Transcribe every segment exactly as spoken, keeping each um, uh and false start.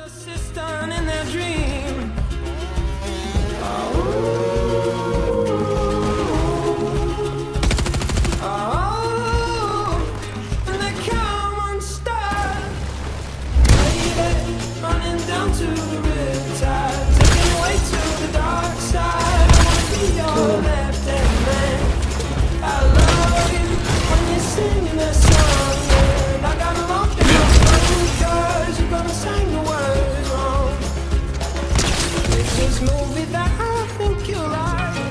assistant in their dream. Oh, oh, and they come unstuck. Lady running down to the riptide, taking away to the dark side. I wanna be your left-hand man. I love you when you're singing that song, and I got a lump in my throat 'cause you're gonna sing the words wrong. It's this movie that I think you like.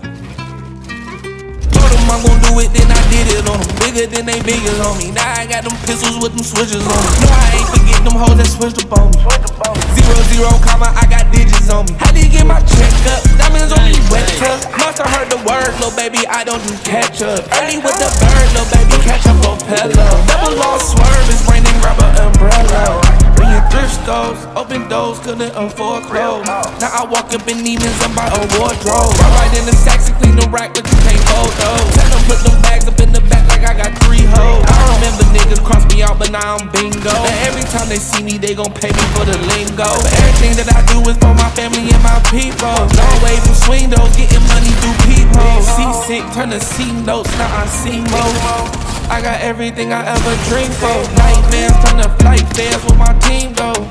Told them I'm gon' do it, then I did it on them. Bigger than they biggest on me. Now I got them pistols with them switches on me. No, I ain't forget them hoes that switched up on me. Zero, zero, comma, I got digits on me. How do you get my check up? Diamonds on me wet tuck. Must have heard the word, little baby, I don't do catch up. Early with the bird, little baby, catch up on pillow. Double law swerve, it's raining, grab an umbrella. When you thrift stores, open doors, couldn't afford clothes. Now I walk up in demons and buy a wardrobe. Ride right in the sacks and clean the rack, but you can't fold those. Tell them put them bags up in the back like I got three hoes. I remember niggas cross me out, but now I'm bingo. And every time they see me, they gon' pay me for the lingo. But everything that I do is for my family and my people. Long way from swing doors, getting money through peepholes. Seasick, turn to C notes, now I see more. I got everything I ever dreamed for. Nightmares turn to flight stairs with my team though.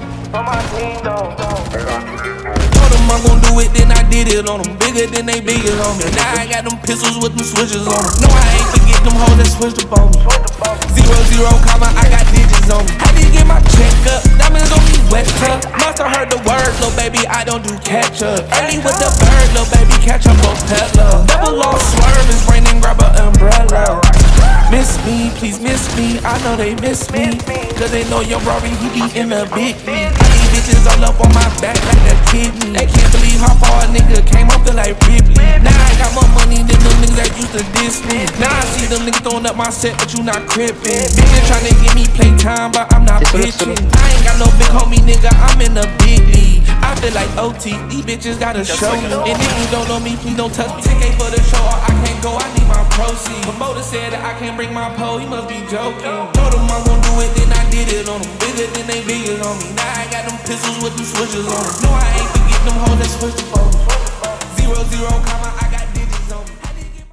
Told them I'm gon' do it, then I did it on them. Bigger than they biggest on me. Now I got them pistols with them switches on them. No, I ain't forget them hoes that switched up on me. Zero, zero, comma, I got digits on me. How do you get my check up? Diamonds on me wet tuck. Must have heard the word, little baby, I don't do catch up. Early with the bird, little baby, catch up on Pella. Double law swerve, it's raining, grab an umbrella. Miss me, please miss me, I know they miss me. Cause they know your Rory, he be in the big league. I need bitches all up on my back like a kidney. They can't believe how far a nigga came, I feel like Ripley. Now I got more money than them niggas that used to diss me. Now I see them niggas throwing up my set, but you not crippin'. Bitches tryna give me playtime, but I'm not bitchin'. I ain't got no big homie nigga, I'm in the big league. I feel like O T, these bitches gotta show me. And if you don't know me, please don't touch me. Ticket for the show or I can't go, I need my proceeds. Promoter said that I can't bring my pole, he must be joking. Told him I'm gon' do it, then I did it on them. Bigger than they biggest on me. Now I got them pistols with them switches on them. No, I ain't forget them hoes that switched up on me. Zero, zero, comma,